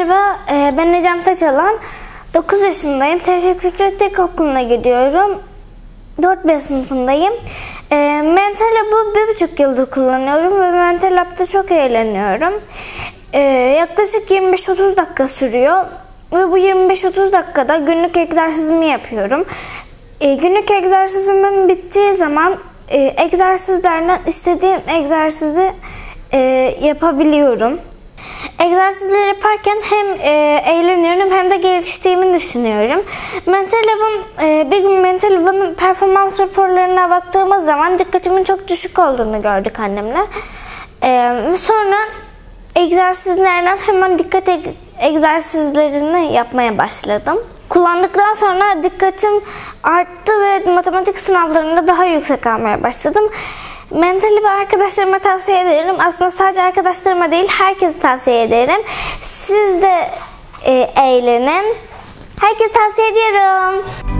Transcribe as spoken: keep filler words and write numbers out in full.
Merhaba, ben Ecem Taçalan. dokuz yaşındayım. Tevfik Fikret Elementary gidiyorum. dört beş sınıfındayım. MentalUP'ı bir buçuk yıldır kullanıyorum ve MentalUP'ta çok eğleniyorum. Yaklaşık yirmi beş otuz dakika sürüyor ve bu yirmi beş otuz dakikada günlük egzersizimi yapıyorum. Günlük egzersizimim bittiği zaman egzersizlerden istediğim egzersizi yapabiliyorum. Egzersizleri yaparken hem e, eğleniyorum hem de geliştiğimi düşünüyorum. MentalUP'ın e, bir gün MentalUP'ın performans raporlarına baktığımız zaman dikkatimin çok düşük olduğunu gördük annemle. E, ve sonra egzersizlerden hemen dikkat eg egzersizlerini yapmaya başladım. Kullandıktan sonra dikkatim arttı ve matematik sınavlarında daha yüksek almaya başladım. MentalUP'ı arkadaşlarıma tavsiye ederim. Aslında sadece arkadaşlarıma değil, herkese tavsiye ederim. Siz de e, eğlenin. Herkese tavsiye ediyorum.